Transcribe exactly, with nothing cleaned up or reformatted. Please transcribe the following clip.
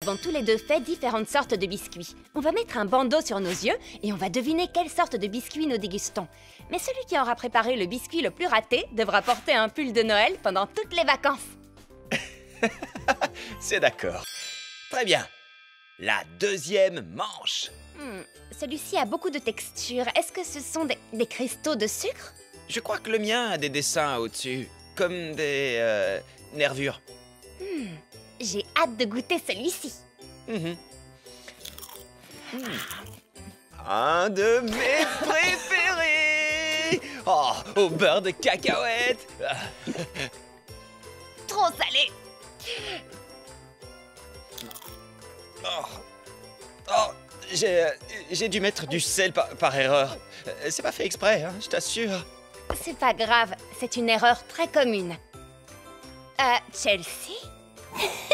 avons tous les deux fait différentes sortes de biscuits. On va mettre un bandeau sur nos yeux et on va deviner quelle sorte de biscuit nous dégustons. Mais celui qui aura préparé le biscuit le plus raté devra porter un pull de Noël pendant toutes les vacances. C'est d'accord. Très bien. La deuxième manche. Hmm, celui-ci a beaucoup de texture. Est-ce que ce sont des, des cristaux de sucre? Je crois que le mien a des dessins au-dessus, comme des euh, nervures. Hmm, j'ai hâte de goûter celui-ci. Mmh. Mmh. Un de mes préférés. Oh, au beurre de cacahuète. Trop salé. Oh, oh j'ai euh, j'ai dû mettre du sel par, par erreur. C'est pas fait exprès, hein, je t'assure. C'est pas grave, c'est une erreur très commune. Euh, Chelsea?